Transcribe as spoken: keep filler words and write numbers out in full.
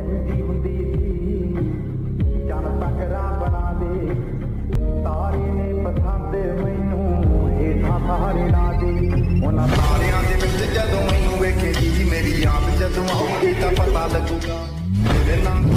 ਹੁੰਦੀ ਹੁੰਦੀ ਸੀ ਚੰਨ ਤਕਰਾ ਬਣਾ ਦੇ ਤਾਰੇ ਨੇ ਪਸੰਦ ਮੈਨੂੰ ਹੇਠਾਂ ਸਹਾਰੇ ਲਾ ਦੇ ਉਹਨਾਂ ਤਾਰਿਆਂ ਦੇ ਵਿੱਚ ਜਦੋਂ ਮੈਨੂੰ ਵੇਖੇਗੀ ਮੇਰੀ ਯਾਦ ਜਦੋਂ ਆਉਗੀ ਤਾਂ ਪਤਾ ਲੱਗੂਗਾ ਮੇਰੇ ਨਾਲ